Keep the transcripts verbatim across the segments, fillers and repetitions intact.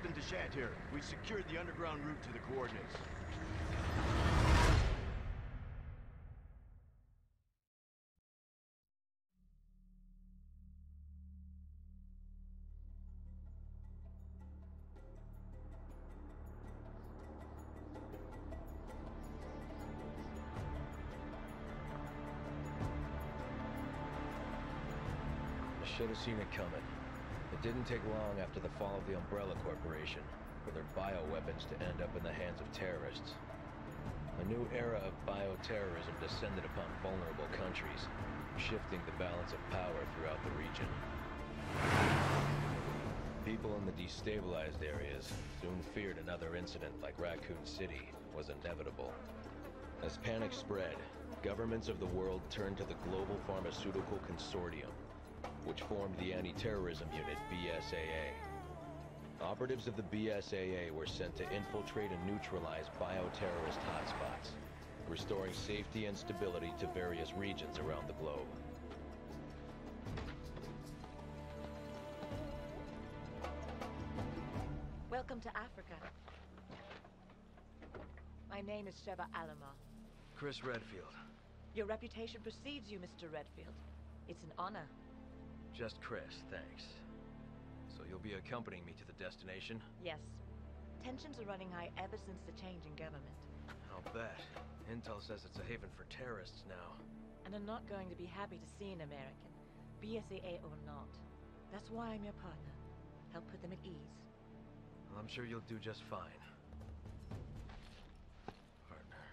Captain Deshant here. We secured the underground route to the coordinates. Should have seen it coming. It didn't take long after the fall of the Umbrella Corporation for their bioweapons to end up in the hands of terrorists. A new era of bioterrorism descended upon vulnerable countries, shifting the balance of power throughout the region. People in the destabilized areas soon feared another incident like Raccoon City was inevitable. As panic spread, governments of the world turned to the Global Pharmaceutical Consortium, which formed the Anti-Terrorism Unit, B S A A. Operatives of the B S A A were sent to infiltrate and neutralize bioterrorist hotspots, restoring safety and stability to various regions around the globe. Welcome to Africa. My name is Sheva Alomar. Chris Redfield. Your reputation precedes you, Mister Redfield. It's an honor. Just Chris, thanks. So you'll be accompanying me to the destination? Yes. Tensions are running high ever since the change in government. I'll bet. Intel says it's a haven for terrorists now. And I'm not going to be happy to see an American, B S A A or not. That's why I'm your partner. Help put them at ease. Well, I'm sure you'll do just fine. Partner.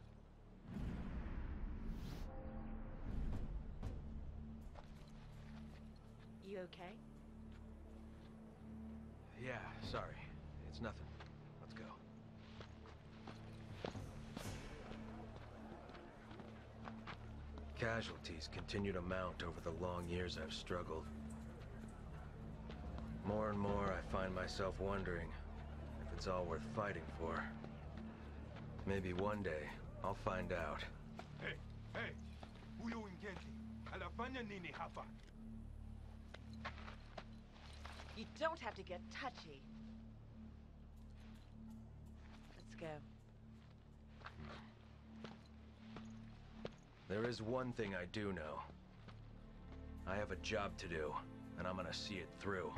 You okay? Yeah, sorry. It's nothing. Let's go. Casualties continue to mount over the long years I've struggled. More and more, I find myself wondering if it's all worth fighting for. Maybe one day, I'll find out. Hey, hey! Huyo Ngenti, anafanya nini hapa? You don't have to get touchy. Let's go. There is one thing I do know. I have a job to do, and I'm gonna see it through.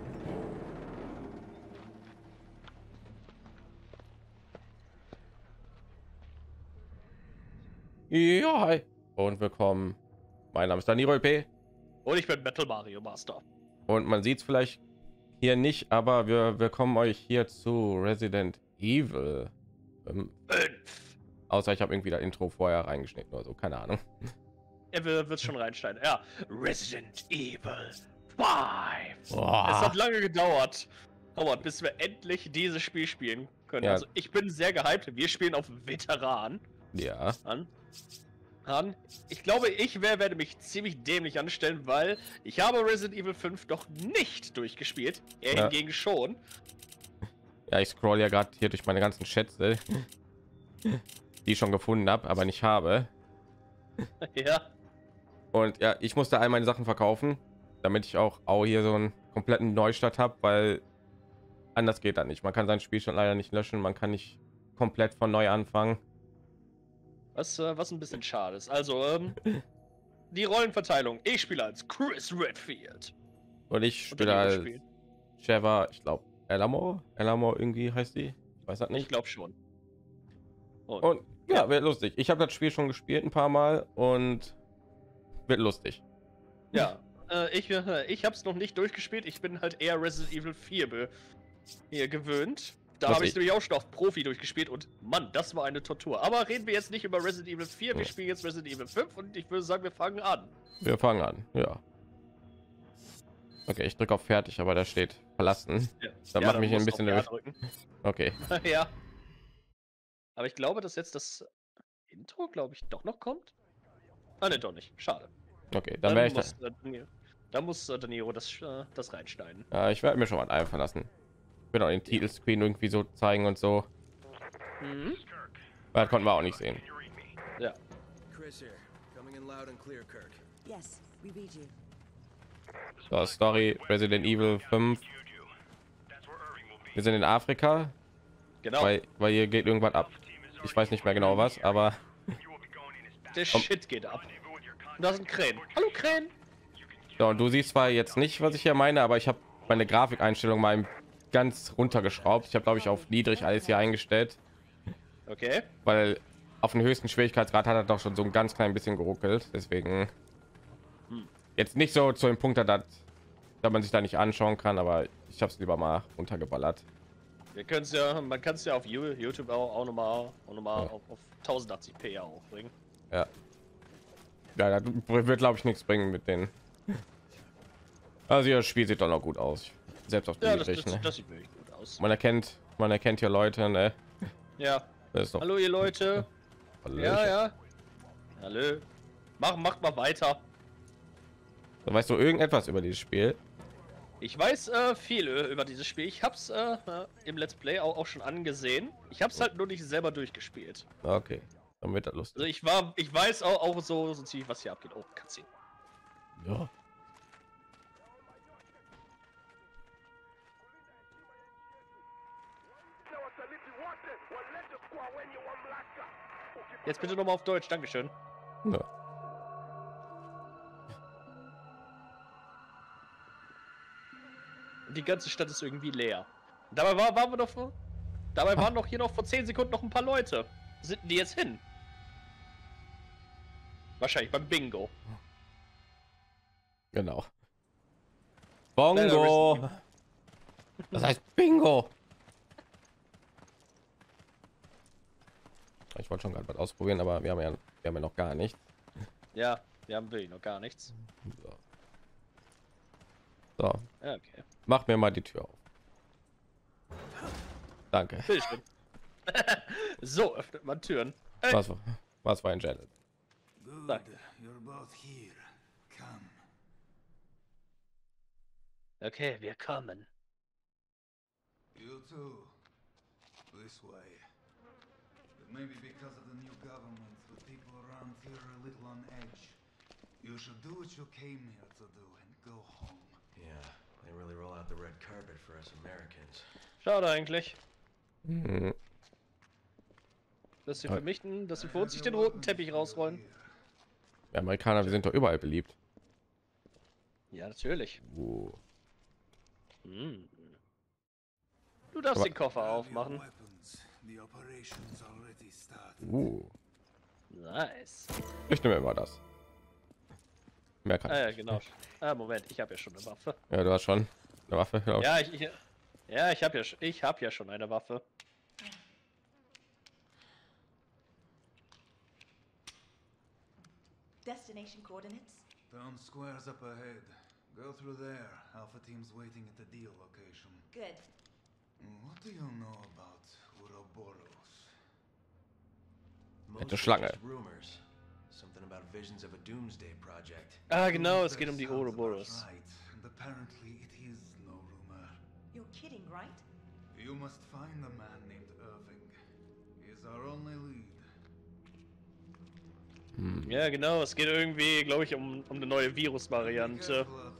Ja, hi und willkommen. Mein Name ist Daniro P. Und ich bin Metal Mario Master. Und man sieht es vielleicht hier nicht, aber wir willkommen euch hier zu Resident Evil fünf. Außer ich habe irgendwie das Intro vorher reingeschnitten oder so, keine Ahnung. Er wird schon reinschneiden. Ja, Resident Evil fünf. Boah. Es hat lange gedauert, Howard, bis wir endlich dieses Spiel spielen können. Ja. Also ich bin sehr gehypt. Wir spielen auf Veteran Ja. an. An. Ich glaube, ich wär, werde mich ziemlich dämlich anstellen, weil ich habe Resident Evil fünf doch nicht durchgespielt. Er Ja. hingegen schon. Ja, ich scroll ja gerade hier durch meine ganzen Schätze, die ich schon gefunden habe, aber nicht habe. Ja. Und ja, ich musste all meine Sachen verkaufen, damit ich auch, auch hier so einen kompletten Neustart habe, weil anders geht das nicht. Man kann sein Spiel schon leider nicht löschen, man kann nicht komplett von neu anfangen. Was, äh, was ein bisschen schade ist. Also, ähm, die Rollenverteilung. Ich spiele als Chris Redfield. Und ich Und spiele Danilo als spielt. Sheva, ich glaube, Alomar, Alomar irgendwie heißt die. Ich weiß das Ich nicht. glaube schon. Und, Und ja, wird lustig. Ich habe das Spiel schon gespielt ein paar Mal und wird lustig. ja, äh, ich, äh, ich habe es noch nicht durchgespielt. Ich bin halt eher Resident Evil vier be hier gewöhnt. Da Was habe ich ich- nämlich auch schon auf Profi durchgespielt und Mann, das war eine Tortur. Aber reden wir jetzt nicht über Resident Evil vier, wir Ja. spielen jetzt Resident Evil fünf und ich würde sagen, wir fangen an. Wir fangen an, ja. Okay, ich drücke auf fertig, aber da steht verlassen. Ja. Das Ja, macht dann mich ein musst du bisschen auf Ja nervös. drücken. Okay, ja. Aber ich glaube, dass jetzt das Intro, glaube ich, doch noch kommt. Ah, ne, doch nicht. Schade. okay, dann werde ich muss, da, äh, Danilo- dann muss äh, Danilo das, äh, das reinschneiden. ja, ich werde mir schon mal einfallen lassen. Ich will auch den Titelscreen irgendwie so zeigen und so. Mhm. Weil das konnten wir auch nicht sehen. Ja. Chris here, coming in loud and clear, Kirk. Yes, we read you. So, Story Resident Evil fünf. Wir sind in Afrika, Genau. weil, weil hier geht irgendwas ab. Ich weiß nicht mehr genau was, aber Der Shit geht ab. Und da sind Krähen. Hallo Krähen. ja, und du siehst zwar jetzt nicht, was ich hier meine, aber ich habe meine Grafikeinstellung mal ganz runtergeschraubt. Ich habe, glaube ich, auf niedrig alles hier eingestellt, Okay. weil auf den höchsten Schwierigkeitsgrad hat er doch schon so ein ganz klein bisschen geruckelt. Deswegen jetzt nicht so zu dem Punkt, dass, dass man sich da nicht anschauen kann, aber ich habe es lieber mal runtergeballert. Wir können es ja, man kann es ja auf You- YouTube auch, auch nochmal auch noch mal Ja. auf, auf tausendachtzig p auch bringen. Ja, ja, das wird, glaube ich, nichts bringen mit den. Also das Spiel sieht doch noch gut aus, selbst auf Ja, das, niedrig, das, ne? das sieht wirklich gut aus. Man erkennt, man erkennt hier Leute, ne? Ja. Das ist doch Hallo ihr Leute. Ja, ja. Hallo. Mach, macht mal weiter. Weißt du irgendetwas über dieses Spiel? Ich weiß äh, viel äh, über dieses Spiel. Ich hab's äh, äh, im Let's Play auch, auch schon angesehen. Ich hab's halt nur nicht selber durchgespielt. Okay, dann wird das lustig. Also ich war, ich weiß auch, auch so, so ziemlich, was hier abgeht. Oh, Cutscene. Ja. Jetzt bitte nochmal auf Deutsch, Dankeschön. Ja. Die ganze Stadt ist irgendwie leer. Dabei war, waren wir doch vor, dabei waren doch hier noch vor zehn Sekunden noch ein paar Leute. Wo sind die jetzt hin? Wahrscheinlich beim Bingo. Genau. Kleiner Bongo. Resident Das heißt Bingo. Ich wollte schon gerade was ausprobieren, aber wir haben ja, wir haben ja noch gar nicht. Ja, wir haben wirklich noch gar nichts. So. So, Ja, okay. mach mir mal die Tür auf. Danke. Bitteschön. So öffnet man Türen. Äh, Was, was war ein Janet? Good. Danke. You're both here. Come. Okay, wir kommen. You too. This way. But maybe because of the new government, the people around here are a little on edge. You should do what you came here to do and go home. Yeah, they really roll out the red carpet for us Americans. Schade eigentlich, Hm, dass sie für mich, dass sie für uns nicht den roten Teppich rausrollen. wir Amerikaner, wir sind doch überall beliebt. Ja, natürlich. Uh, Hm. Du darfst Aber- den Koffer aufmachen. Weapons. The operation's already started. uh. Nice. Ich nehme immer das. Mehr kann Ah ja, ich nicht. genau. Ah, Moment, ich habe ja schon eine Waffe. Ja, du hast schon eine Waffe. glaub ich. Ja, ich, ich ja, ich habe ja, sch- ich habe ja schon eine Waffe. Destination coordinates? Town square's up ahead. Go through there. Alpha team's waiting at the deal location. Good. What do you know about Ouroboros? Mostly Eine Schlange. just rumors. Something about visions of a doomsday project. Ah, genau, es geht um That die sounds about Ouroboros. Right, and apparently it is no rumor. You're kidding, right? You must find a man named Irving. He's our only lead. Ja, genau, es geht irgendwie, glaube ich, um, um eine neue Be Virusvariante. careful out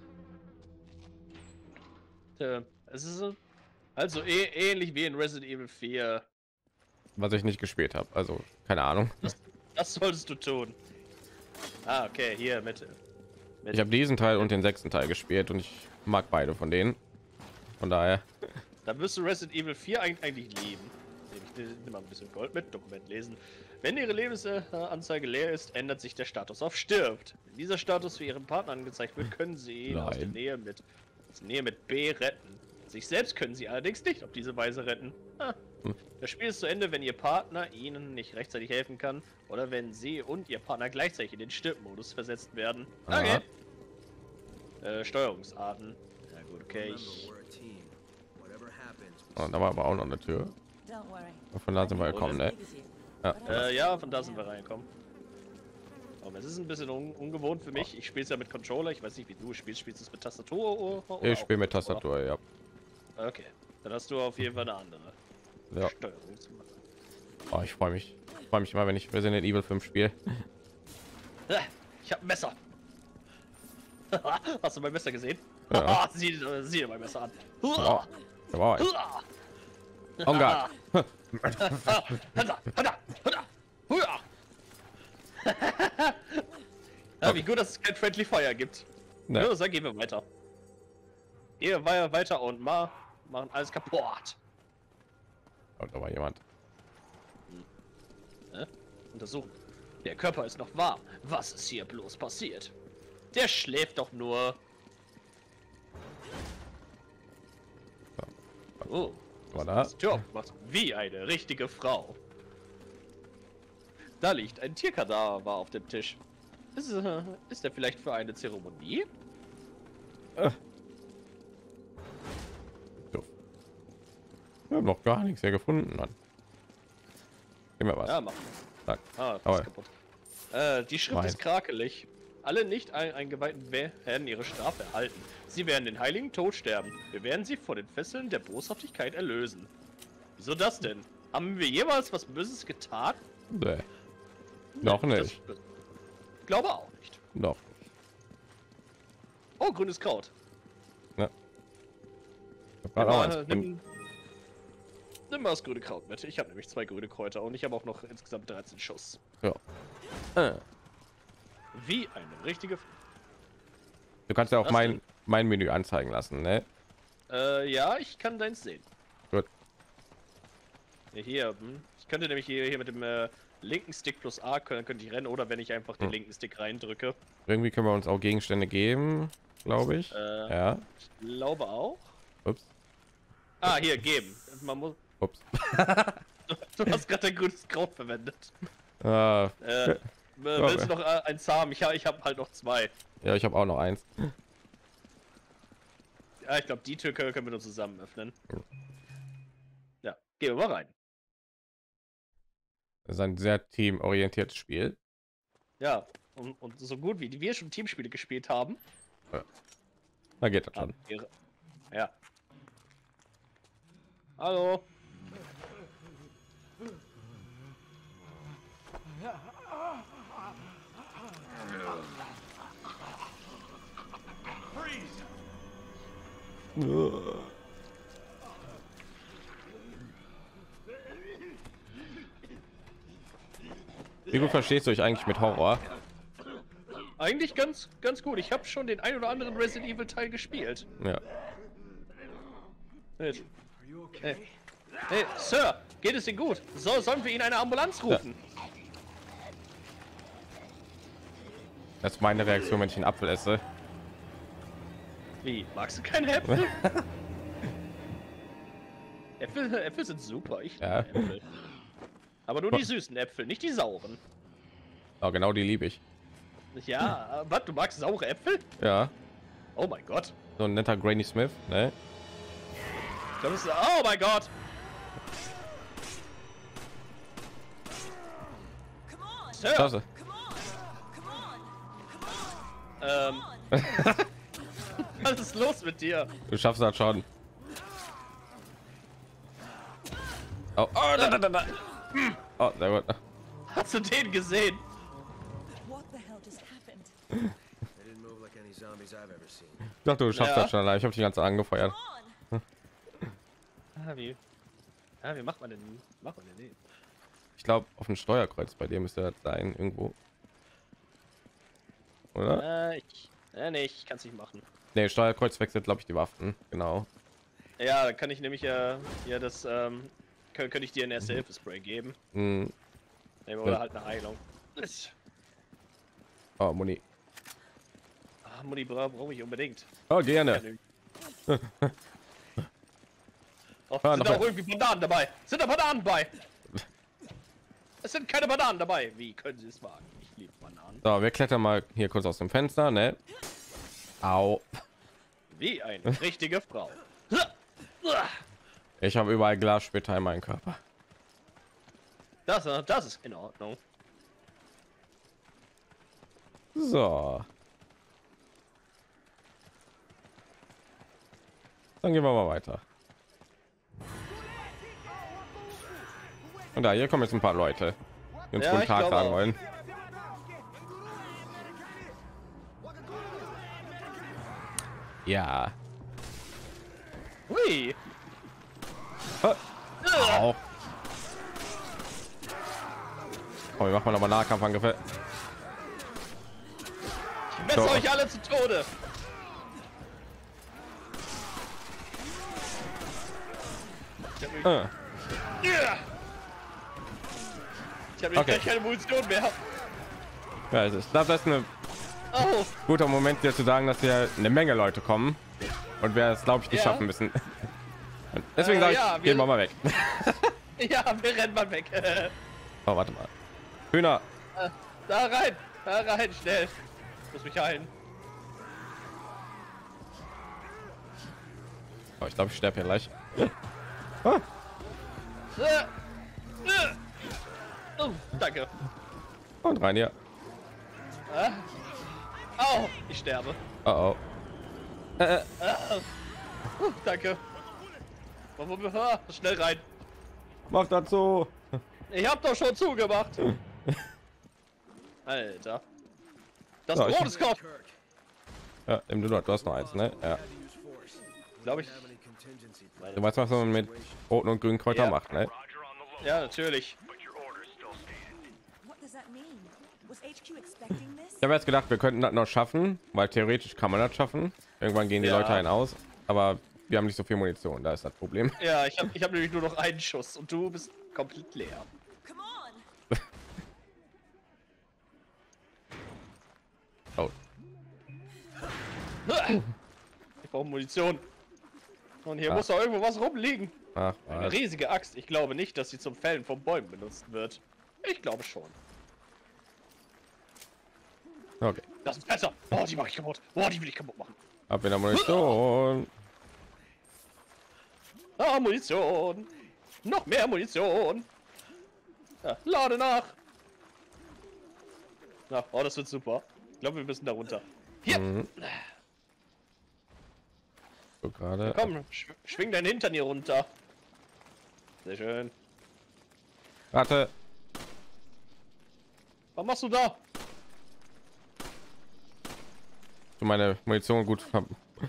there. Tja, es ist so- also eh, ähnlich wie in Resident Evil vier. Was ich nicht gespielt habe. Also, keine Ahnung. Das solltest du tun. Ah, okay, hier mit. mit Ich habe diesen Teil und den sechsten Teil gespielt und ich mag beide von denen. Von daher. Da wirst du Resident Evil vier eigentlich, eigentlich lieben. Ich nehme mal ein bisschen Gold mit, Dokument lesen. Wenn Ihre Lebensanzeige leer ist, ändert sich der Status auf stirbt. Wenn dieser Status für Ihren Partner angezeigt wird, können Sie ihn aus der Nein. Nähe mit, aus der Nähe mit B retten. Sich selbst können Sie allerdings nicht auf diese Weise retten. Ah. Hm. Das Spiel ist zu Ende, wenn Ihr Partner Ihnen nicht rechtzeitig helfen kann oder wenn Sie und Ihr Partner gleichzeitig in den Stirbmodus versetzt werden. Okay. Äh, Steuerungsarten. Ja gut, okay. Ich, Remember, we're a team. Whatever happens, Und da war aber auch noch eine Tür. Don't worry. Und von da sind wir gekommen, ne? Ja. Äh, ja, von da sind wir reingekommen. Oh, es ist ein bisschen un ungewohnt für mich. Ich spiele es ja mit Controller. Ich weiß nicht, wie du spielst. Spielst du es mit Tastatur? Oder, oder Ich auch spiele mit Controller? Tastatur, ja. Okay, dann hast du auf jeden Fall eine andere Ja. Steuerung zu machen. Oh, ich freue mich. Ich freue mich immer, wenn ich Resident Evil fünf spiele. Ah, ich hab ein Messer. Hast du mein Messer gesehen? Ja. sieh, sieh dir mein Messer an. Ja. Wow. Oh Gott. Ja, wie gut, dass es kein Friendly Fire gibt. Ne. Ja, dann gehen wir weiter. Gehen wir weiter und mal machen alles kaputt. Oh, da war jemand. Hm. Untersuchen. Der Körper ist noch warm. Was ist hier bloß passiert? Der schläft doch nur. Oh, War da? das Job macht wie eine richtige Frau. Da liegt ein Tierkadaver auf dem Tisch. Ist, äh, ist er vielleicht für eine Zeremonie? Äh. So. Wir haben noch gar nichts hier gefunden, Mann. Gib mir was. Ja, mach. Zack. Ah, das Aber- ist kaputt. Äh, die Schrift Mein. ist krakelig. Alle nicht ein eingeweihten we- werden ihre Strafe erhalten. Sie werden den heiligen Tod sterben. Wir werden sie vor den Fesseln der Boshaftigkeit erlösen. Wieso das denn? Haben wir jemals was Böses getan? Nee. Noch Das- nicht. das- Ich glaube auch nicht. Noch. Oh, grünes Kraut. Ich hab grad auch Nimm, eins mal- gefunden. nimm, nimm mal das grüne Kraut mit. Ich habe nämlich zwei grüne Kräuter und ich habe auch noch insgesamt dreizehn Schuss. Ja. Äh. Wie eine richtige... F Du kannst ja auch Was mein denn? mein Menü anzeigen lassen, ne? Äh, ja, ich kann deins sehen. Gut. Ja, hier, hm. Ich könnte nämlich hier, hier mit dem äh, linken Stick plus A können, könnte ich rennen, oder wenn ich einfach den Hm. linken Stick reindrücke. Irgendwie können wir uns auch Gegenstände geben, glaube ich. Äh, Ja. Ich glaube auch. Ups. Ah, hier, geben. Man muss... Ups. Du hast gerade ein grünes Kraut verwendet. Äh, Äh, willst du noch äh, eins haben? Ich, ha- ich habe halt noch zwei. ja, ich habe auch noch eins. Ja, ich glaube, die Tür können, können wir nur zusammen öffnen. Hm. Ja, gehen wir mal rein. Das ist ein sehr teamorientiertes Spiel. Ja, und, und so gut wie wir schon Teamspiele gespielt haben. Da geht das schon. haben wir- Ja. Hallo. Freeze! Wie gut verstehst du dich eigentlich mit Horror? Eigentlich ganz, ganz gut. Ich habe schon den ein oder anderen Resident Evil Teil gespielt. Ja. Hey, hey, hey, Sir, geht es Ihnen gut? So, sollen wir Ihnen eine Ambulanz rufen? Das ist meine Reaktion, wenn ich einen Apfel esse. Wie? Magst du keine Äpfel? Äpfel, Äpfel sind super. Ich liebe Ja. Äpfel. Aber nur die süßen Äpfel, nicht die sauren. Oh, genau die liebe ich. Ja, was? Du magst saure Äpfel? Ja. Oh mein Gott. So ein netter Granny Smith, ne? Das ist, oh mein Gott. Sir, Klasse. ähm, was ist los mit dir? Du schaffst das schon. Oh, oh, da, da, da, da. Oh, sehr gut. Hast du den gesehen? What the hell just happened? They didn't move like any zombies I've ever seen. Ich dachte, du schaffst Ja. das schon allein. Ich habe dich ganz angefeuert. Ah, wie? Ah, wie macht man denn? Macht man denn den? Ich glaube, auf dem Steuerkreuz bei dir müsste das sein, irgendwo. Oder? Äh, ich, äh, nee, ich kann es nicht machen. Ne, Steuerkreuz wechselt, glaube ich, die Waffen. Genau. Ja, da kann ich nämlich ja, ja das, ähm, kann, könnte ich dir ein Erste-Hilfe-Spray geben. Hm. Oder halt eine Heilung. Oh, Muni. Ah, Mutti bra brauche ich unbedingt. Oh, gerne. Oh, Ah, sind noch auch irgendwie Bananen dabei? Sind da Bananen bei? Es sind keine Bananen dabei. Wie können Sie es wagen? Ich liebe Bananen. So, wir klettern mal hier kurz aus dem Fenster, ne? Au. Wie eine richtige Frau. Ich habe überall Glassplitter in meinem Körper. Das, äh, das ist in Ordnung. So. Dann gehen wir mal weiter. Und da, hier kommen jetzt ein paar Leute, die uns Ja, guten ich Tag glaube sagen auch. wollen. Ja. Hui. Au. Komm, wir machen noch mal Nahkampfangriffe. Ich messe So. euch alle zu Tode. Ich hab, mich, Äh. Ja. ich hab mich Okay. gleich keine Munition mehr. Ja, es ist, ich glaube, das ist ein Oh, guter Moment, dir zu sagen, dass hier eine Menge Leute kommen und wir es, glaube ich, nicht Ja. schaffen müssen. Und deswegen Äh, sage ich, ja, gehen wir- wir mal weg. ja, wir rennen mal weg. Oh, warte mal. Hühner. Da rein, da rein, schnell. Ich muss mich heilen. Oh, ich glaube, ich sterbe hier gleich. Äh, äh. Oh, danke. Und rein hier. Äh. Au, ich sterbe. Oh, oh. Äh, äh. Uh, danke. Ah, schnell rein. Mach dazu. Ich hab doch schon zugemacht. Alter. Das Ja, ist ich- ein rotes Kopf. Ja, nimm du noch, du hast noch eins, ne? Ja. Glaube ich. Du weißt, was man mit roten und grünen Kräutern Ja. macht, ne? Ja, natürlich. What does that mean? Was H Q expecting this? Ich habe jetzt gedacht, wir könnten das noch schaffen, weil theoretisch kann man das schaffen. Irgendwann gehen die Ja. Leute ein aus, aber wir haben nicht so viel Munition, da ist das Problem. Ja, ich habe ich hab nämlich nur noch einen Schuss und du bist komplett leer. Come on! Oh, Ich brauche Munition. Und hier Ah. muss doch irgendwo was rumliegen. ach, Eine was. riesige Axt. Ich glaube nicht, dass sie zum Fällen von Bäumen benutzt wird. Ich glaube schon. Okay, Das ist besser. Oh, die mache ich kaputt. Oh, die will ich kaputt machen. ab in der Munition. Ah, Munition. Noch mehr Munition. Ja, lade nach. Na, oh, das wird super. Ich glaube, wir müssen da runter. Hier, Mhm. So gerade. komm, sch schwing deinen Hintern hier runter. Sehr schön. Warte. Was machst du da? Du meine Munition gut. ver- Oh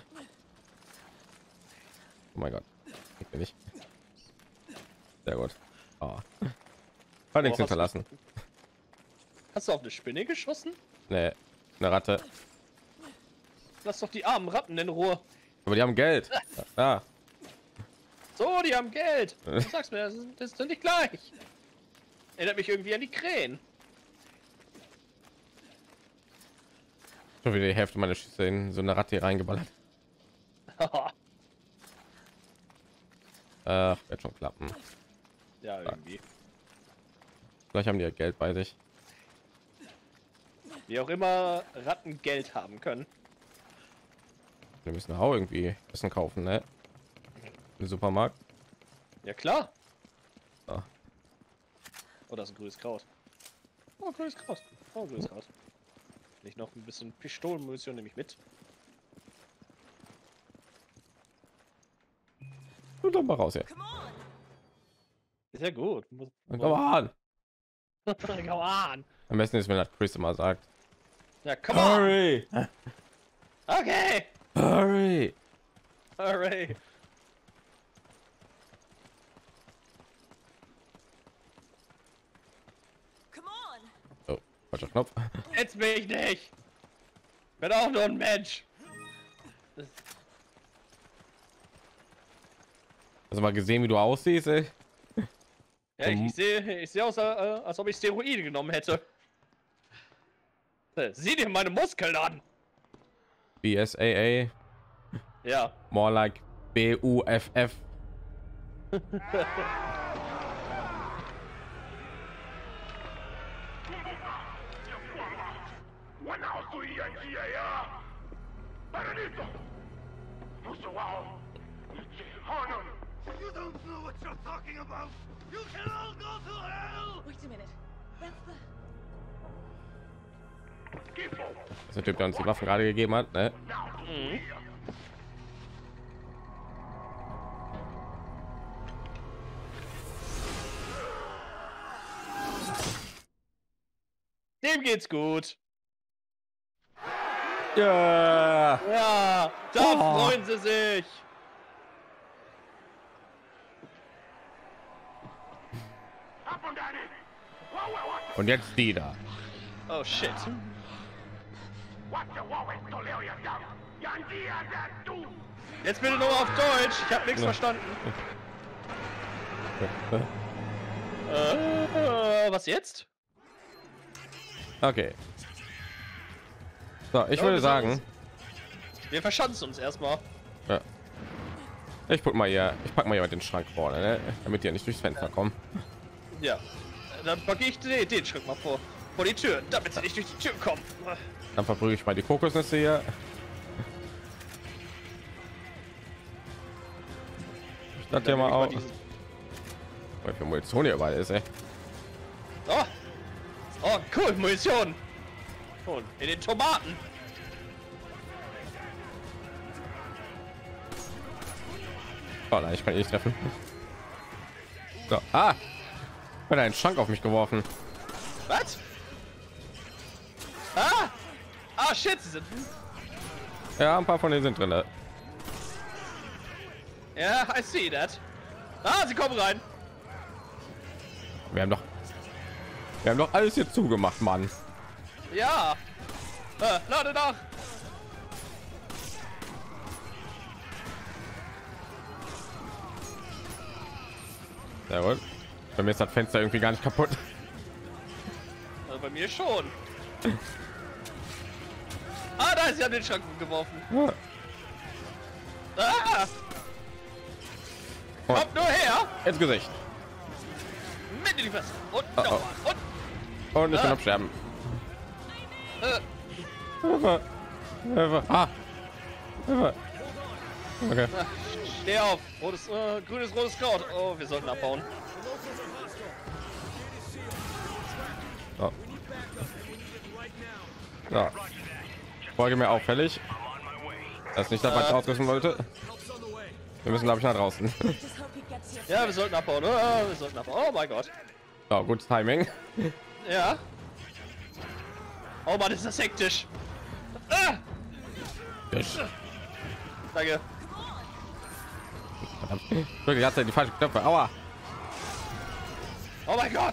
mein Gott. Ich bin nicht. Sehr gut. Oh. Hat nichts hast du- hinterlassen. Hast du auf eine Spinne geschossen? Nee, eine Ratte. Lass doch die armen Ratten in Ruhe. Aber die haben Geld. Ja. So, die haben Geld. Du sagst mir, das ist, das ist doch nicht gleich. Erinnert mich irgendwie an die Krähen. Schon wieder die Hälfte meiner Schüsse in so eine Ratte hier reingeballert. Ach, wird schon klappen. Ja, irgendwie. Vielleicht haben die ja Geld bei sich. Wie auch immer Ratten Geld haben können. Wir müssen auch irgendwie Essen kaufen, ne? Im Supermarkt. Ja, klar. Ah. Oh, das ist ein grünes Kraut. Oh, grünes Kraut. Oh, grünes Kraut. Nicht noch ein bisschen Pistolenmunition nehme ich mit. Und doch mal raus hier. Come on! Sehr gut. Muss, Und komm an. Come on. Am besten ist, wenn das Chris immer sagt. Ja, come on. Hurry! Okay. Hurry! Hooray. Come on! Oh, falscher Knopf. Jetzt bin ich nicht. Bin auch nur ein Mensch. Hast du mal gesehen, wie du aussiehst, ey? Ja, ich, ich sehe ich sehe aus, äh, als ob ich Steroide genommen hätte. Äh, Sieh dir meine Muskeln an. B S A A. Ja. More like B U F F. You don't know what you're talking about! You can all go to hell! Wait a minute. That's the... Das ist der Typ, der uns die Waffen gerade gegeben hat, ne? Mhm. Dem geht's gut. Ja. Ja, da Oh. freuen sie sich. Und jetzt die da. Oh shit. Jetzt bitte nur auf Deutsch. Ich habe nichts Ja. verstanden. äh, was jetzt? Okay. So, ich Ja, würde wir sagen, Wir verschanzen uns erstmal. ja. Ich guck mal hier, ich pack mal hier den Schrank vorne, ne? Damit die nicht durchs Fenster kommen. Ja. Dann packe ich den, den Schritt mal vor. Vor die Tür, damit sie nicht durch die Tür kommen. Dann verbrühe ich mal die Kokosnüsse hier. Ich dachte hier Dann mal nehme ich auch, diesen- wie viel Munition hier überall ist, ey. Oh. Oh, cool, Munition. Und in den Tomaten. Oh nein, ich kann ihn nicht treffen. So, ah! Hat einen Schrank auf mich geworfen. Was? Ah! Ah, shit, sie sind. Ja, ein paar von denen sind drin. Ne? Ja, I see that. Ah, sie kommen rein. Wir haben doch, wir haben doch alles hier zugemacht, Mann. Ja. Äh, lade nach. Jawohl. Bei mir ist das Fenster irgendwie gar nicht kaputt. Also bei mir schon. Ah, da ist sie an den Schrank geworfen. Ja. Ah! Oh. Kommt nur her. Ins Gesicht. Mit in die Fresse. Und Oh, nochmal. Und. Und ich bin Ah. am Sterben. Äh, Hilfe. Hilfe. Ah. Hilfe. Okay. ah, steh auf. Rotes, äh, grünes, rotes Kraut. Oh, wir sollten abbauen. So. So. Folge mir auffällig. Das ist nicht das, was ich Äh. ausrüsten wollte. Wir müssen, glaube ich, nach draußen. Just hope he gets here. Ja, wir sollten abbauen. Oh, wir sollten abbauen. Oh mein Gott. So, gutes Timing. Ja. Oh Mann, ist das hektisch. Ah, danke. Verdammt. Wirklich, hat er die falschen Knöpfe. Aua. Oh mein Gott.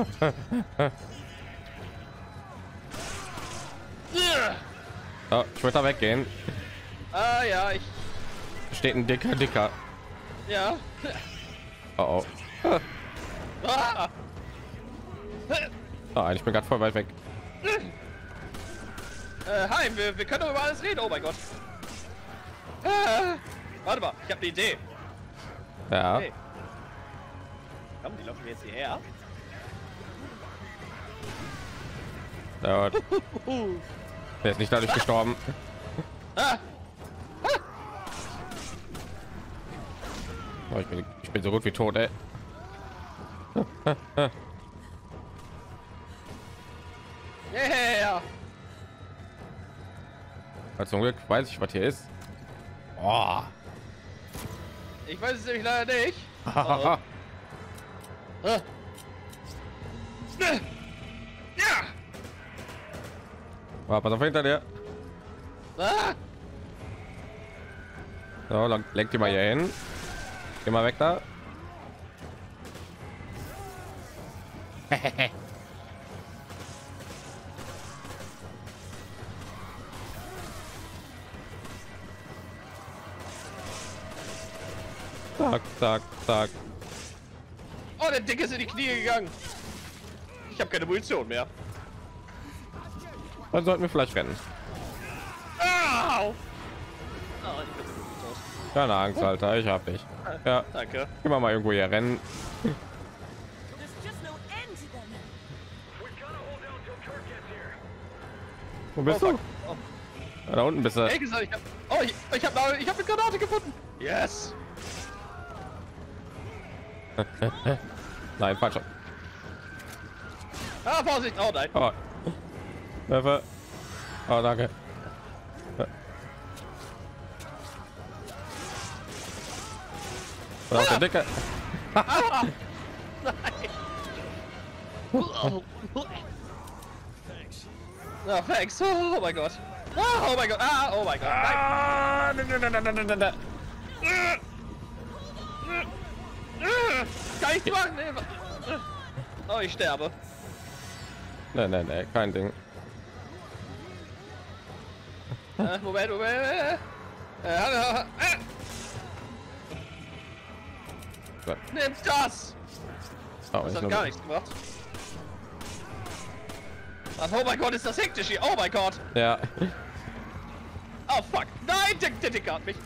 Ja. So, ich würde da weggehen. Ah ja, ich. Steht ein dicker, dicker. Ja. Oh, oh. Ah. Ah, ich bin gerade voll weit weg. Äh, Heim, wir, wir können doch über alles reden. Oh mein Gott. Ah. Warte mal, ich habe eine Idee. Ja. Hey. Komm, die laufen jetzt hierher. Der, der ist nicht dadurch gestorben. Ah. Oh, ich, bin, ich bin so gut wie tot, ey. Yeah. Aber zum Glück weiß ich, was hier ist. Oh. Ich weiß es nämlich leider nicht. Hahaha. Ah. Ja. Oh, pass auf hinter dir. Ah. So, dann lenk die mal hier hin. Geh mal weg da. Zack, zack, zack. Oh, der Dicke ist in die Knie gegangen. Ich habe keine Munition mehr. Dann sollten wir vielleicht rennen. Au. Oh, ich bin so gut tot. Keine Angst, Alter, ich hab dich. Ja, Danke. gehen wir mal irgendwo hier rennen. There's just no end to them. Wo bist Oh, du? fuck. Oh. Ja, da unten bist du. Ey, gesagt, ich hab. Oh, ich, ich hab, eine- ich hab eine Granate gefunden. Yes. Nein, falsch. Ah, Vorsicht. Oh nein. Oh. Hilfe. Oh, danke. Oder auf der Dicke. Oh, thanks. Oh mein Gott. Ah, oh mein Gott. Ah, oh mein Gott. Nein. Ah, ne, ne, ne, ne, ne, ne, ne. Kann ich machen? Nee. Oh, ich sterbe. Nein, nein, nein, kein Ding. Äh, Moment, Moment. Äh, äh, äh. Gut. Nimm's das! Oh, Das ich hat nur- gar nichts gemacht. Ach, oh mein Gott, ist das hektisch hier. Oh mein Gott. Ja. Oh fuck. Nein, der, der Dicker hat mich.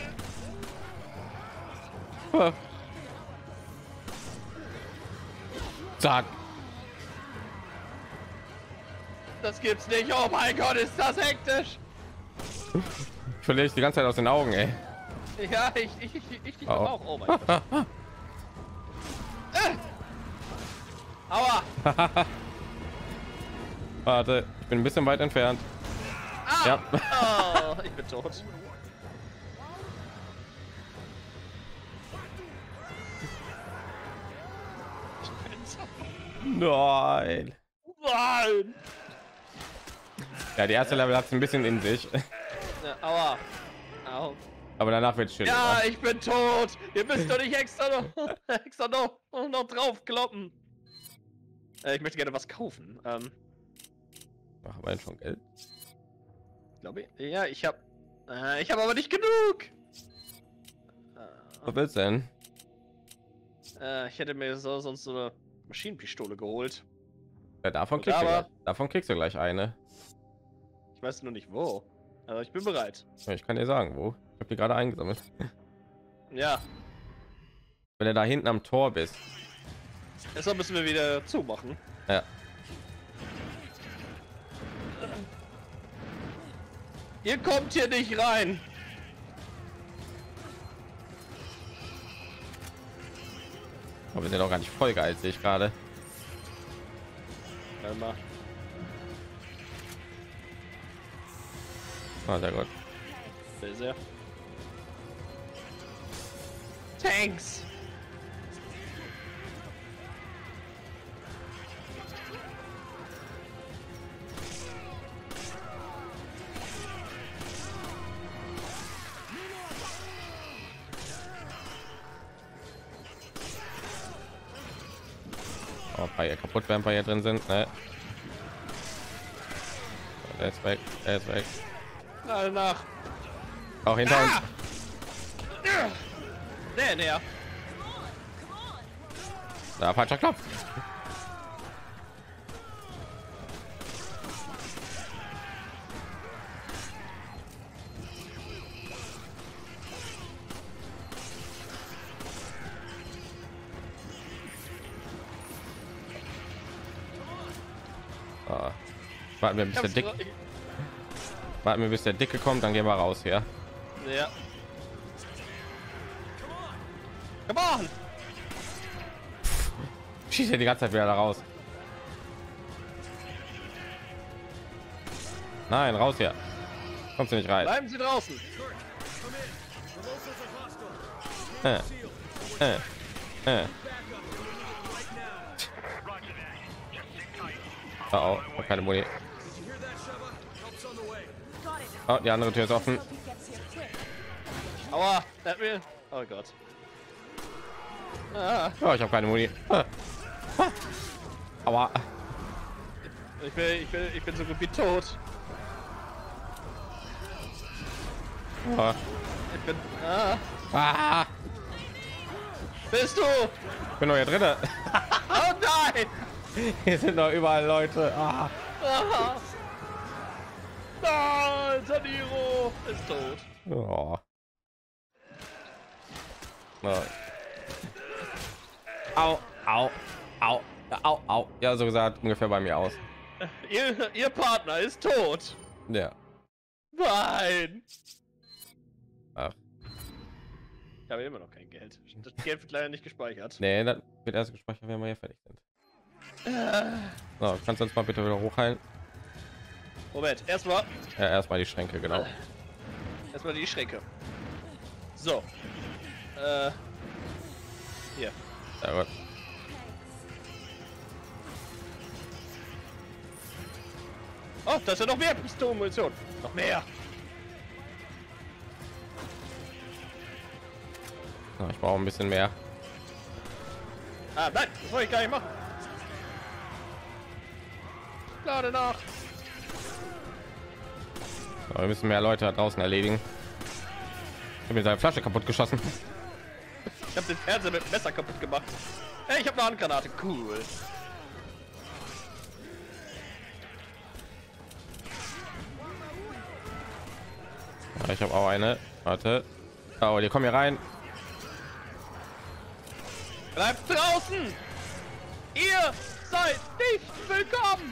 Zack. Das gibt's nicht. Oh mein Gott, ist das hektisch. Ich verliere ich die ganze Zeit aus den Augen, ey. Ja, ich, ich, ich, ich, ich Oh. auch. Oh mein Gott. äh. Aua. Warte, ich bin ein bisschen weit entfernt. Ah. Ja. Oh, ich bin tot. Nein. Nein. Ja, die erste Level hat es ein bisschen in sich, Ja, aua. Au. aber danach wird es schön. Ja, ich bin tot. Ihr müsst doch nicht extra noch, extra noch, noch drauf kloppen. Äh, ich möchte gerne was kaufen. Ähm, Ach, aber schon Geld. glaube ich. Ja, ich habe, äh, ich habe aber nicht genug. Was willst du denn? Äh, ich hätte mir so, sonst so eine Maschinenpistole geholt. Ja, davon Und kriegst, du aber- gleich, davon kriegst du gleich eine. Ich weiß nur nicht wo. Aber ich bin bereit. Ja, ich kann dir sagen, wo. Ich habe die gerade eingesammelt. Ja. Wenn du da hinten am Tor bist. Deshalb müssen wir wieder zumachen. Ja. Ihr kommt hier nicht rein. Aber wir sind auch gar nicht voll geil, sehe ich gerade. Warte mal. Ah, sehr gut. Sehr, sehr. Tanks. Oh, ein paar hier kaputt werden, ein paar hier drin sind. Ne? Der ist weg, der ist weg. Na, nach. Auch hinter Ah! uns. Der, der. Ja, falscher Knopf. Ah. Warten wir, bis der Dick, warten wir, bis der Dicke kommt, dann gehen wir raus hier. Ja. Come on! Schießt ja die ganze Zeit wieder da raus. Nein, raus hier. Kommst du nicht rein? Bleiben Sie draußen. Äh. Äh. Äh. Oh, oh, hab keine Muni. Oh, die andere Tür ist offen. Aua, er hat mir. Oh Gott. Ah, Oh, ich habe keine Muni. Ah. Ah. Aber ich bin, ich bin, ich bin so gut wie tot. ah. Ich bin. Ah, Ah. bist du? Ich bin noch hier drin. Oh nein! Hier sind noch überall Leute. Ah. Ah. Nein, Saniro ist tot. Oh. Oh. Au, au, au, au, au. Ja, so gesagt ungefähr bei mir aus. Ihr, ihr Partner ist tot. Ja. Nein. Ach. Ich habe immer noch kein Geld. Das Geld wird leider nicht gespeichert. Nee, das wird erst gespeichert, wenn wir hier fertig sind. So, kannst du uns mal bitte wieder hochheilen? Moment, erstmal, Ja, erstmal die Schränke, genau. erstmal die Schränke. So. Äh. Hier. Sehr gut. Oh, da ist ja noch mehr Pistolenmunition. Noch mehr. So, ich brauche ein bisschen mehr. Ah, nein, das wollte ich gar nicht machen. Lade nach. So, wir müssen mehr Leute da draußen erledigen. Ich habe mir seine Flasche kaputt geschossen. Ich habe den Fernseher mit dem Messer kaputt gemacht. Hey, ich habe eine Handgranate. Cool. Ja, ich habe auch eine. Warte. Oh, die kommen hier rein. Bleibt draußen! Ihr seid nicht willkommen!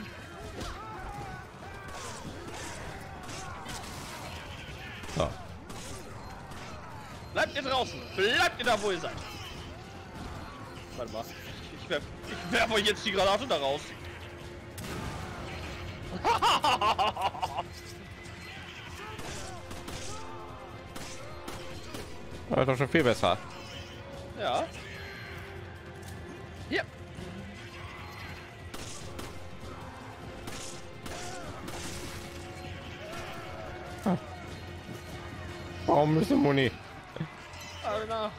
So. Bleibt ihr draußen! Bleibt ihr da, wo ihr seid! Warte mal. Ich werf, ich werf euch jetzt die Granate da raus. Das ist doch schon viel besser. Ja. Hier. Warum müssen Muni? Alter.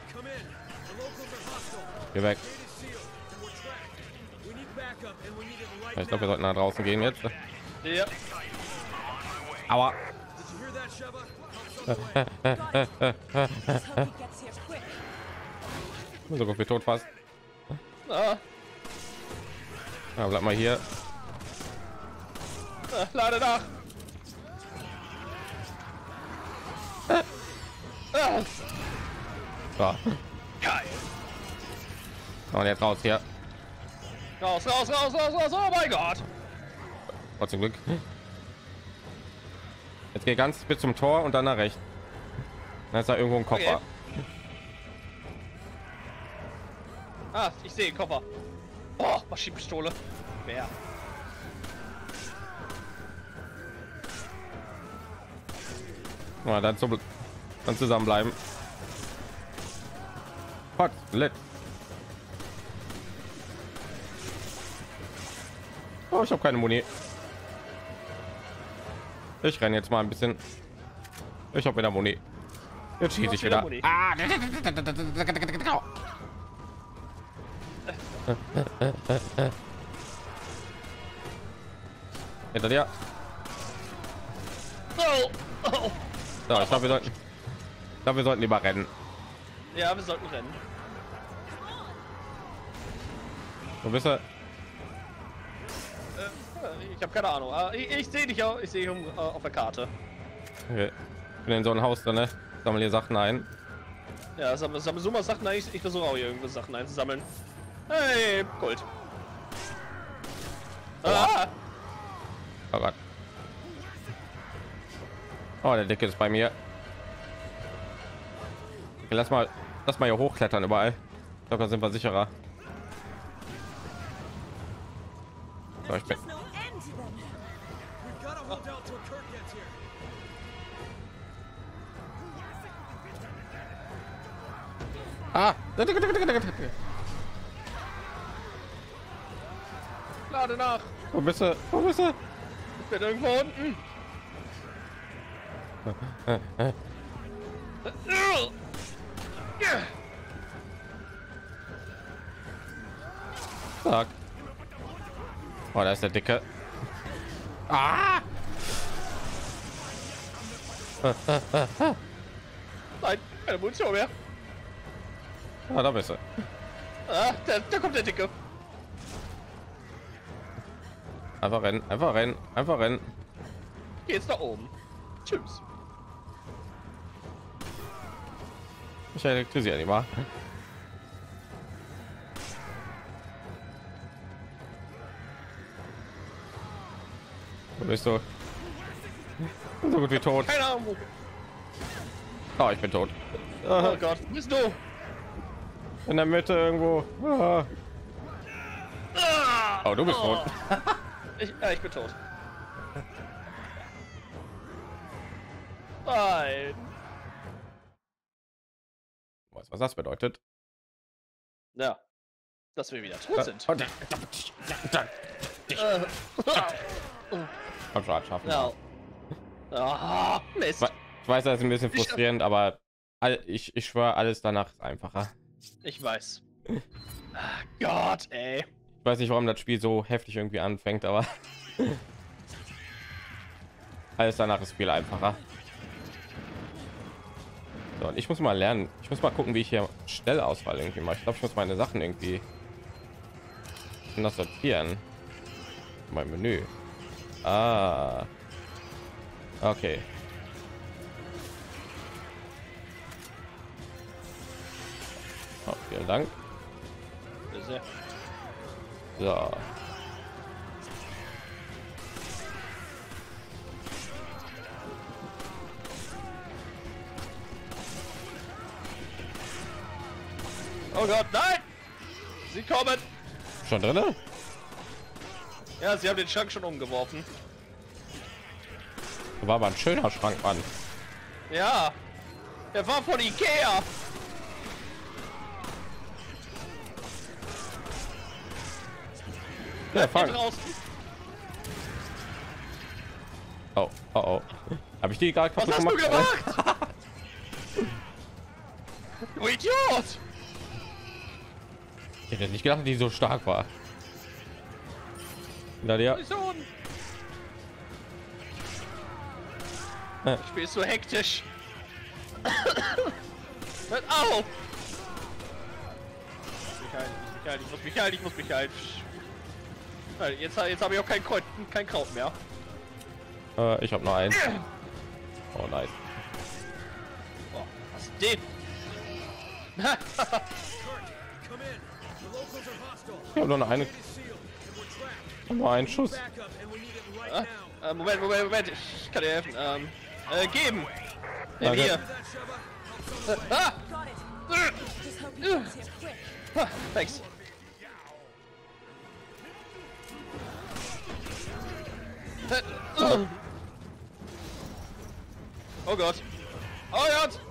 Geh weg. Ich glaube, wir sollten nach draußen gehen jetzt. Ja. Aua. So gut wie tot fast. Ah. Ja, bleib mal hier. Ah, lade nach. Ah. So. Geil. Und jetzt raus hier. Raus, raus, raus, raus, raus. Oh mein Gott. Oh, zum Glück. Jetzt geht ganz bis zum Tor und dann nach rechts. Da ist da irgendwo ein Koffer. Okay. Ah, ich sehe Koffer. Oh, Maschinenpistole. Wer? Ja, dann, zu, dann zusammenbleiben. Hot, lit. Oh, ich habe keine Muni. Ich renne jetzt mal ein bisschen. Ich habe wieder Muni. Jetzt schieße ich wieder. Muni. Ah. Hinter dir. Oh, oh. So, ich glaube, wir sollten. Ich glaube, wir sollten lieber rennen. Ja, wir sollten rennen. Wo bist du? Ich habe keine Ahnung. Ah, Ich, ich sehe dich auch. Ich sehe dich um, äh, auf der Karte. Okay. Ich bin in so ein Haus drin, ne? Sammle hier Sachen ein. Ja, sammle sammel so mal Sachen ein. Ich, ich versuche auch hier irgendwo Sachen einzusammeln. Hey, Gold. Ah, Oh Gott. Oh, der Dicke ist bei mir. Okay, lass mal, lass mal hier hochklettern überall. Ich glaube, da sind wir sicherer. So, ich bin. Just no end to them. We've got to hold out till Kirk gets here. Ah! lade nach. Wo bist du? Wo bist du? Ich bin irgendwo unten. Sag. Oh, da ist der Dicke. Ah! Nein, keine Munition mehr. Ah, da bist du. Ah, da, da kommt der Dicke. Einfach rennen, einfach rennen, einfach rennen. Geh jetzt nach oben. Tschüss. Ich elektrisiere die mal. Wo bist du? So gut wie tot. Keine Ahnung. Oh, ich bin tot. Oh Gott, wo bist du? In der Mitte irgendwo. Ah. Ah, Oh, du bist tot. Ich, ja, ich bin tot. Nein. Weißt du, was das bedeutet? Ja, dass wir wieder tot sind. Und- Äh, Komm schon, schaffen. ja. Ah, Mist. Ich weiß, das ist ein bisschen frustrierend, aber all- ich, ich schwöre, alles danach ist einfacher. Ich weiß. Ah, Gott, ey. Ich weiß nicht, warum das Spiel so heftig irgendwie anfängt, aber alles danach ist viel einfacher. So, und ich muss mal lernen. Ich muss mal gucken, wie ich hier schnell Auswahl irgendwie mache. Ich glaube, ich muss meine Sachen irgendwie das sortieren. Mein Menü. Ah. Okay. Oh, vielen Dank. Bitte. So. Oh Gott, nein! Sie kommen! Schon drin? Ja, sie haben den Schrank schon umgeworfen. War aber ein schöner Schrank, Mann. Ja, der war von Ikea. Ja, Geht fang. raus. Oh, oh, oh. Habe ich die gerade Was kaputt hast du gemacht? gemacht? Du Idiot! Ich hätte nicht gedacht, dass die so stark war. Na ja. Mission. Äh. Ich bin so hektisch. Hört auf! Ich muss mich heilen, ich muss mich heilen, ich muss mich heilen. Jetzt, jetzt habe ich auch kein, Kreuz, kein Kraut mehr. Äh, ich habe noch einen. Oh, nice. Oh, was ist den? Ich habe nur noch eine. Nur einen Schuss. Ah, äh, Moment, Moment, Moment, ich kann dir helfen. Ähm, äh, geben. Äh, Danke. hier. Äh, ah! Got it. Just hope he gets here quick. Ah, thanks. Äh, uh. Oh Gott. Oh Gott.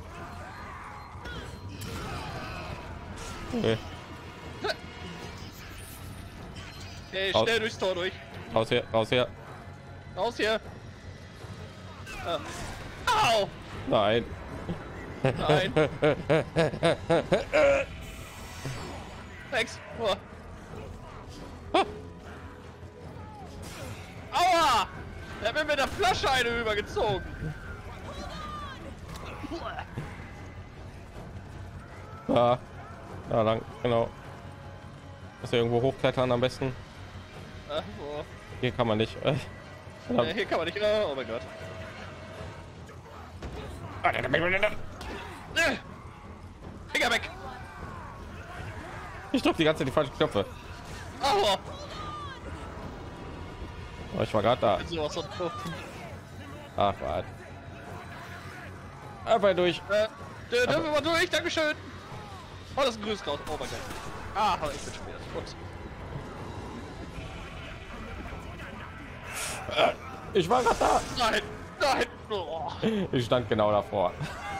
Okay. Okay, Aus. schnell durchs Tor durch. Raus hier, raus hier. Raus hier. Ah. Au! Nein. Nein. Thanks. Oh. Aua! Er hat mir mit der Flasche eine übergezogen. Ja. Ja, lang, genau. Muss ja irgendwo hochklettern am besten. Äh, wo? Hier kann man nicht. Äh, Äh, hier kann man nicht. Äh, oh mein Gott. Äh, Finger weg! Ich drücke die ganze Zeit die falschen Knöpfe. Aua! Oh, ich war gerade da. So was von doof. Ach, warte. Einfach durch. Äh, dür- dürfen wir mal durch, Dankeschön! Oh, das ist ein Grüß raus. Oh mein Gott. Ah, ich bin schwer. Ups. Ich war gerade da. Nein! Nein! Oh. Ich stand genau davor.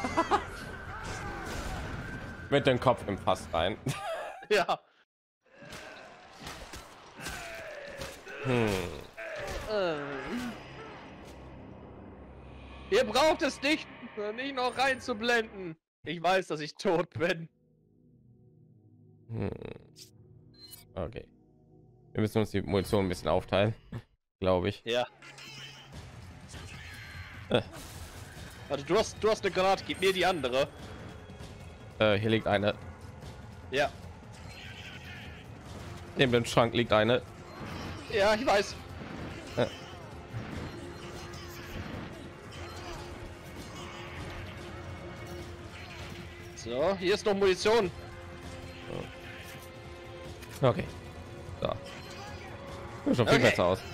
Mit dem Kopf im Fass rein. Ja. Hm. Ähm. Ihr braucht es nicht, nicht noch reinzublenden. Ich weiß, dass ich tot bin. Hm. Okay. Wir müssen uns die Munition ein bisschen aufteilen, glaube ich. Ja. Äh. Warte, du hast, du hast eine Granate, gib mir die andere. Äh, hier liegt eine. Ja. Neben dem Schrank liegt eine. Ja, ich weiß. Äh. So, hier ist noch Munition. Okay. So. Sieht schon viel Okay. besser aus.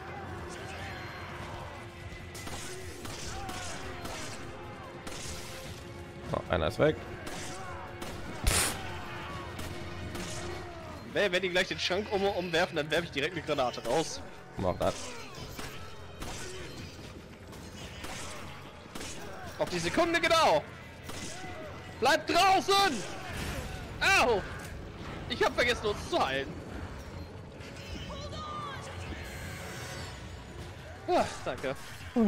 So, einer ist weg. Wenn wenn die gleich den Schrank um, umwerfen, dann werfe ich direkt eine Granate raus. Mach das. Auf die Sekunde genau. Bleib draußen! Au! Ich hab vergessen, uns zu heilen. Ah, danke.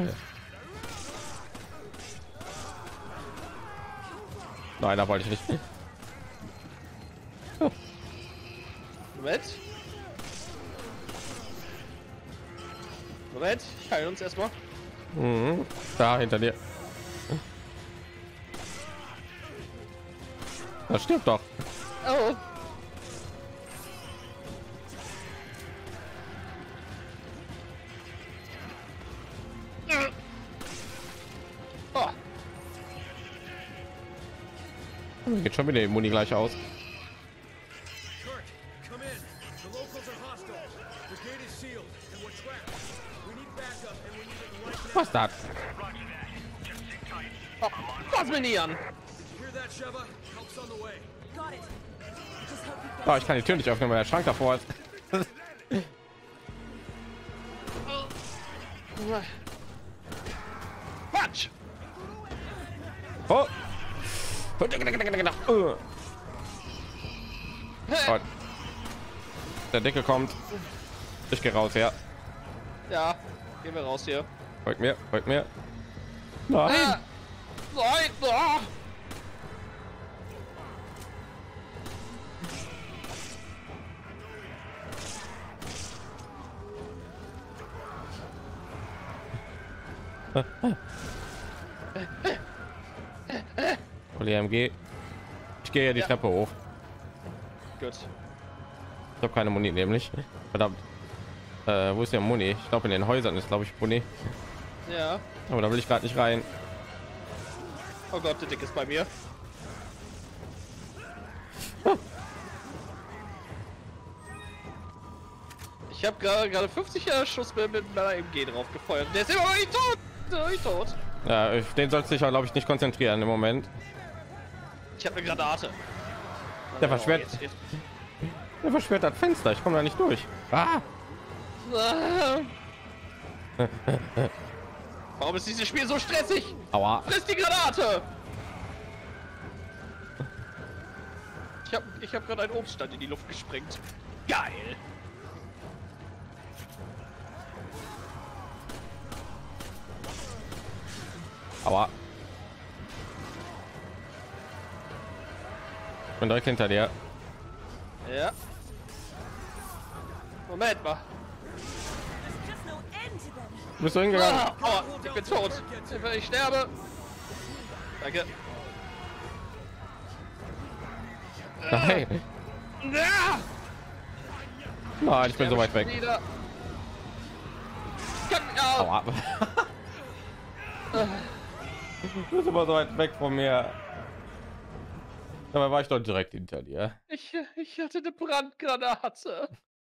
Nein, da wollte ich nicht. Moment. Moment, ich heile uns erstmal. Mhm. Da hinter dir. Das stimmt doch. Oh. Oh. Geht schon wieder die Muni gleich aus. Kirk, come in. The locals are hostile. The gate is sealed and we're trapped. We need backup and we need it right now. Was das? Oh, fass mir nie an. Hear that, Sheva? Help's on the way. Got it. Just hope you Oh, ich kann die Tür nicht öffnen, weil der Schrank davor ist. Quatsch. Oh. Gott. Der Dicke kommt. Ich gehe raus, ja. Ja, gehen wir raus hier. Folgt mir, folgt mir. Nein. Ah. Nein. Ah. Und M G. Ich gehe ja die Ja. Treppe hoch. Gut. Ich habe keine Muni, nämlich. Verdammt. Äh, wo ist der Muni? Ich glaube in den Häusern ist, glaube ich, Muni. Ja. Aber da will ich gerade nicht rein. Oh Gott, der Dick ist bei mir. Ich habe gerade gerade fünfzig Schuss mit mit meiner M G drauf gefeuert. Der ist immer noch nicht tot. Der ist noch nicht tot. Ja, ich- den sollst du dich, glaube ich, nicht konzentrieren im Moment. Ich habe eine Granate. Der Oh, verschwört, jetzt- jetzt- der verschwört das Fenster. Ich komme da nicht durch. Ah! Ah. Warum ist dieses Spiel so stressig? Aua. Friss die Granate! Ich habe ich hab gerade einen Obststand in die Luft gesprengt. Geil! Aua. Ich bin direkt hinter dir. Ja. Moment mal. There's just no end to them. Bist du hingegangen? Ah, aua, ich bin tot. Ich sterbe. Danke. Nein. Ja! Nein, ich bin so weit weg. Wieder. Kack, au. Aua. Du bist immer so weit weg von mir. Dabei war ich doch direkt hinter dir. Ich, ich hatte eine Brandgranate.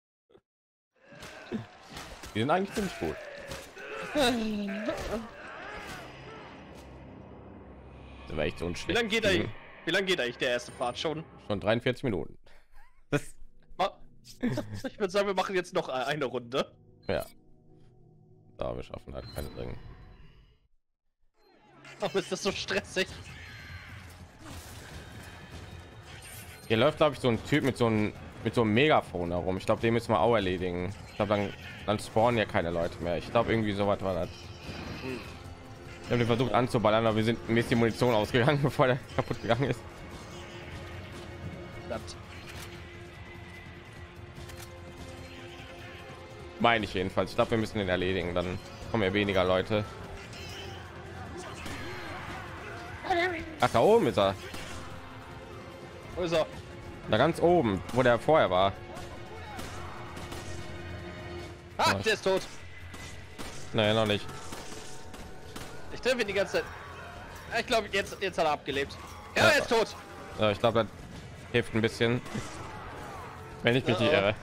Die sind eigentlich ziemlich gut. Das war echt so ein Wie schlecht. lange geht eigentlich? Wie lange geht eigentlich der erste Part schon? Schon dreiundvierzig Minuten. Das, Ma- Ich würde sagen, wir machen jetzt noch eine Runde. ja. Da wir schaffen halt keine Dinge. Warum ist das so stressig? Hier läuft, glaube ich, so ein Typ mit so einem mit so einem Megafon herum. Ich glaube, den müssen wir auch erledigen. Ich glaube, dann, dann spawnen ja keine Leute mehr. Ich glaube, irgendwie so was war das. Wir haben den versucht anzuballern, aber wir sind mir ist die Munition ausgegangen, bevor der kaputt gegangen ist. Verdammt. Meine ich jedenfalls. Ich glaube, wir müssen den erledigen. Dann kommen ja weniger Leute. Ach, da oben ist er. Wo ist er? Da ganz oben, wo der vorher war. Ah, Was? der ist tot. Nein, noch nicht. Ich treffe ihn die ganze Zeit. Ja, ich glaube, jetzt, jetzt hat er abgelebt. Ja, Ja. er ist tot. Ja, ich glaube, das hilft ein bisschen. Wenn ich mich nicht Ja. irre.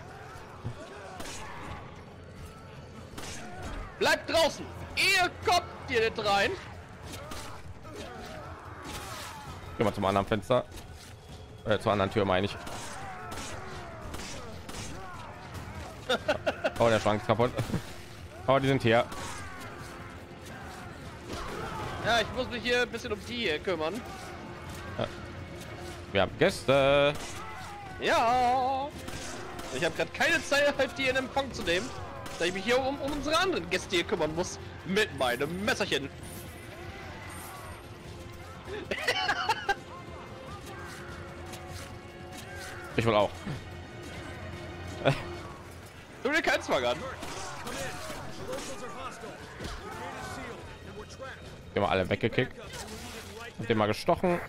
Bleibt draußen. Ihr kommt hier nicht rein. Gehen wir zum anderen Fenster. Äh, zur anderen Tür, meine ich. Oh, der Schrank ist kaputt. Aber die sind hier. Ja, ich muss mich hier ein bisschen um die hier kümmern. Wir haben Gäste. Ja. Ich habe gerade keine Zeit, halt die in Empfang zu nehmen, da ich mich hier um, um unsere anderen Gäste hier kümmern muss. Mit meinem Messerchen. Ich will auch. Du dir keinen Zwang an. are hostile. The gate is sealed and we're trapped. Die haben wir alle weggekickt. Backup, and we need it right Hab den mal gestochen. now.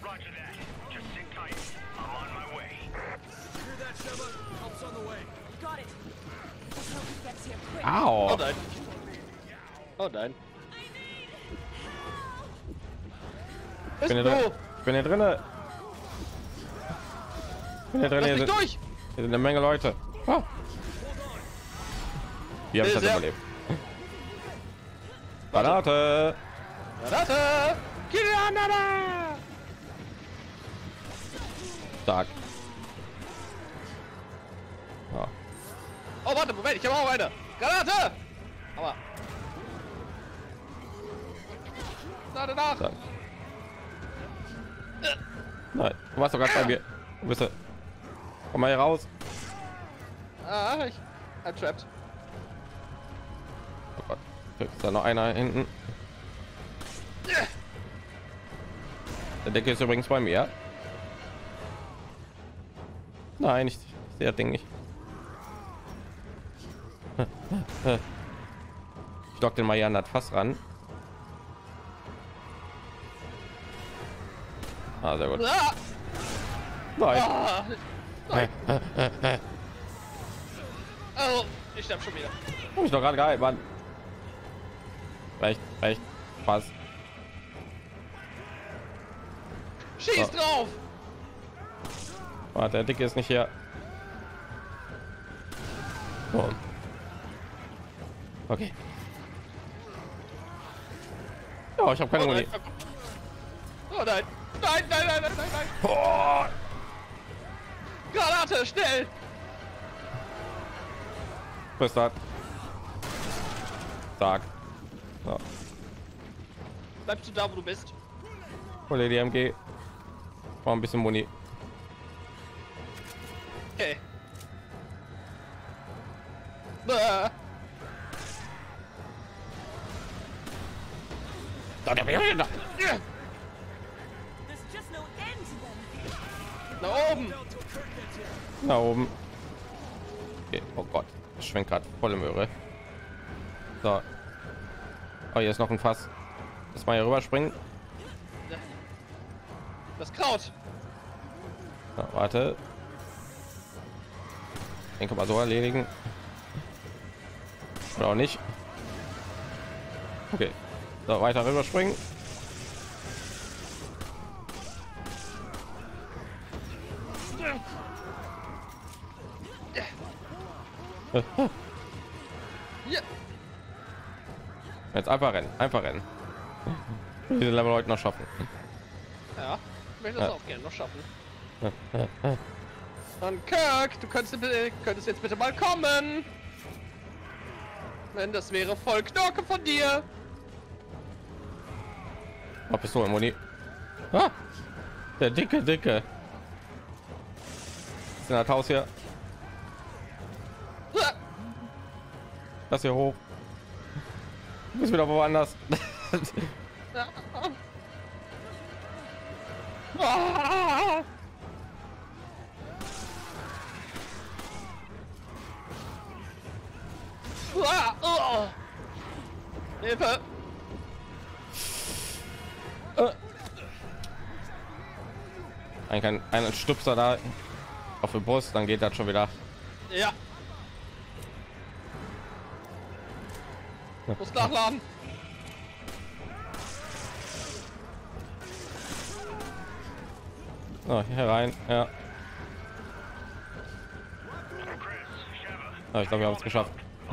Hear that, Sheva? Help's on the way. Got it. Let's hope he gets here quick. Au. Oh nein. Oh nein. Ich bin hier Ist drin. du? Ich bin hier drinne. Ich bin hier drin. Lass Hier mich sind, durch! hier sind eine Menge Leute. Ah. Wie habe ich das Sehr- überlebt? Granate. Granate! Granate! Stark. Ja. Oh, warte, Moment, ich habe auch eine. Granate! Aber. Granate nach! Stark. Nein, du warst doch gerade bei mir. Wo bist du? Komm mal hier raus. Ah, ich. I'm trapped. Oh Gott. Ist da noch einer hinten? Der Decke ist übrigens bei mir. Nein, ich, ich sehe das Ding nicht. Ich lock den mal hier an das Fass ran. Ah, sehr gut. Ah, Nein. ah, oh, ich sterb schon wieder. Hab ich doch gerade gehalten, Mann. Recht, recht. Pass. Schieß So. drauf! Warte, der Dicke ist nicht hier. Oh. Okay. Ja, ich habe keine Oh Muni. nein. Oh nein. Nein, nein, nein, nein, nein, nein. Oh. Granate, schnell! Was ist das? Stark. So. Bleibst du da, wo du bist? Hol dir die M G. War ein bisschen Muni. Okay. Ah. Da, der wäre da. Ja, There's just no end to them. nach oben! Da oben. Okay. Oh Gott. Das schwenkt gerade volle Möhre. So. Oh, hier ist noch ein Fass. Lass mal hier rüberspringen. Das Kraut! So, warte. Den kann man so erledigen. Oder auch nicht. Okay. So, weiter rüberspringen. Ja. Jetzt einfach rennen, einfach rennen. Diese Level heute noch schaffen. Ja, ich möchte das Ja. auch gerne noch schaffen. Und Kirk, du könntest, bitte- könntest jetzt bitte mal kommen. Wenn das wäre voll Knorke von dir. Oh, Pistole, Muni. Ah, der dicke, dicke. Ist in das Haus hier. Ah, Das hier hoch. Du bist wieder woanders. ah, ah. Ah, oh. Hilfe! Ein, kein, ein Stupser da auf der Brust, dann geht das schon wieder. Ja. Muss nachladen. So, hier rein. Ja. Ah, ich glaube, wir haben es geschafft.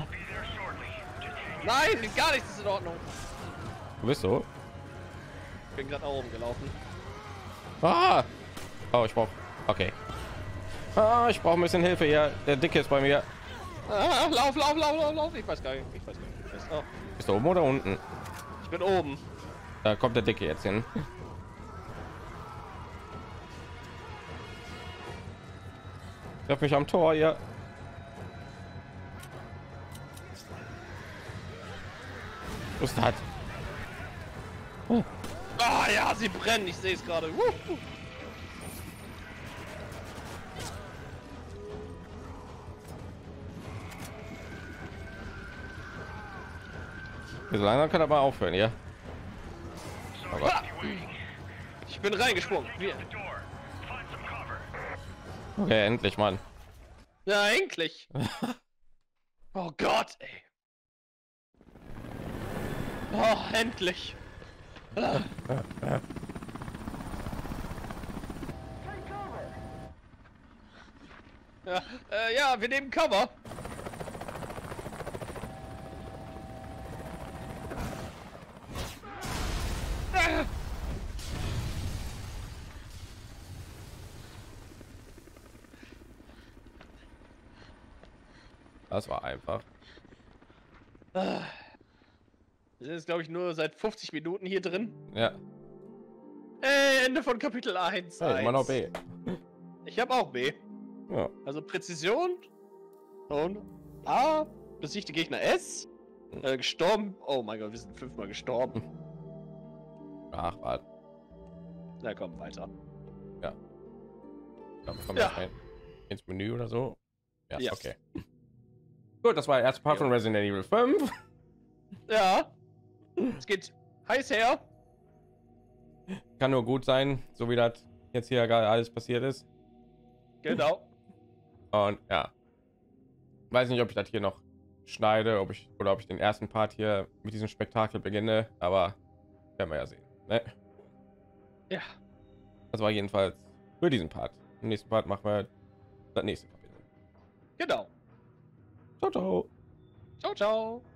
Nein, gar nichts ist in Ordnung. Du bist so. Ich bin gerade nach oben gelaufen. Ah! Oh, ich brauche. Okay. Ah, ich brauche ein bisschen Hilfe hier. Der Dicke ist bei mir. Ah, lauf, lauf, lauf, lauf, lauf. Ich weiß gar nicht. Ich weiß gar nicht. Ich, weiß, oh, Bist du oben oder unten? ich bin oben. Da kommt der Dicke jetzt hin. Treff mich am Tor hier. Was ist das? Ah ja, sie brennen. Ich sehe es gerade. Wuhu. So langsam kann er aber aufhören, ja. Aber Ha! Ich bin reingesprungen. Wir. okay, endlich, Mann. Ja, endlich. Oh Gott, ey. Oh, endlich. Ah. Ja, äh, ja, wir nehmen Cover. Ah. Das war einfach. Ah. Wir sind jetzt, glaube ich, nur seit fünfzig Minuten hier drin. Ja. Ey, Ende von Kapitel eins. Hey, immer noch B. Ich habe auch B. Ja. Also Präzision und A, besiegte Gegner S, äh, gestorben. Oh mein Gott, wir sind fünfmal gestorben. Ach, warte. Na komm, weiter. Ja. Ich glaube, wir kommen Ja. jetzt rein ins Menü oder so. Ja, Ja. okay. Gut, das war der erste Part Jo. von Resident Evil fünf. Ja. Es geht heiß her. Kann nur gut sein, so wie das jetzt hier gerade alles passiert ist. Genau. Und ja, weiß nicht, ob ich das hier noch schneide, ob ich oder ob ich den ersten Part hier mit diesem Spektakel beginne, aber werden wir ja sehen. Ne? Ja. Das war jedenfalls für diesen Part. Im nächsten Part machen wir das nächste Kapitel. Genau. Ciao, ciao. Ciao, ciao.